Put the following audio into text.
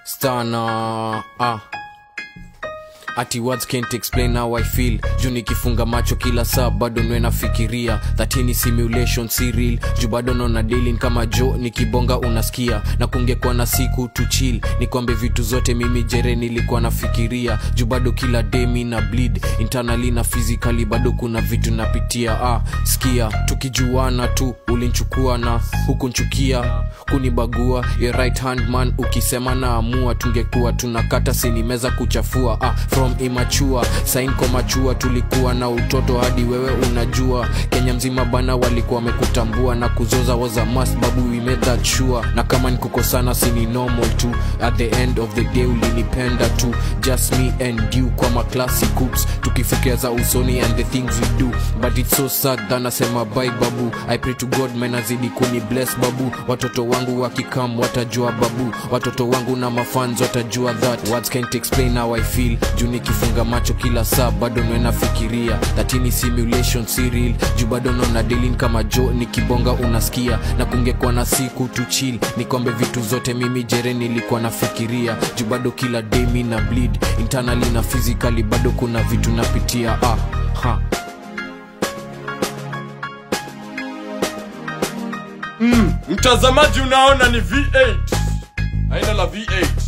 Stana Ati words can't explain how I feel. Juu nikifunga macho kila saa bado nwe nafikiria. That ni simulation si real. Juu bado naona dealing kama Joe. Nikibonga unasikia. Na kungekuwa na siku to chill. Nikwambe vitu zote mimi jere nilikuwa nafikiria. Juu bado kila day mi na bleed. Internally na physically bado kuna vitu napitia. Sikia tukijuana tu ulinchukua na hukunchukia. Kunibagua your right hand man. Ukisema na amua tungekuwa tunakata sinimeza kuchafua. From immature, sign komachua. Tulikuwa na utoto hadi wewe unajua. Kenya mzima bana walikuwa wamekutambua. Na kuzoza was a must babu, we made that sure. Na kama nikukosana sini normal tu. At the end of the day ulinipenda tu. Just me and you kwa ma classic hoops. Tukifikia za usoni and the things we do. But it's so sad that nasema bye babu. I pray to God man azidi kuni bless babu. Watoto wangu wakikam watajua babu. Watoto wangu na mafans watajua that. Words can't explain how I feel. Juu nikifunga macho kila saa bado nwe nafikiria. That ni simulation si real. Juu bado naona dealing kama Joe. Nikibonga unasikia. Na kungekuwa na siku to chill. Nikwambe vitu zote mimi jere nilikuwa nafikiria. Juu bado kila day mi na bleed. Internally na physically bado kuna vitu napitia. Mtazamaji unaona ni V8. Aina la V8.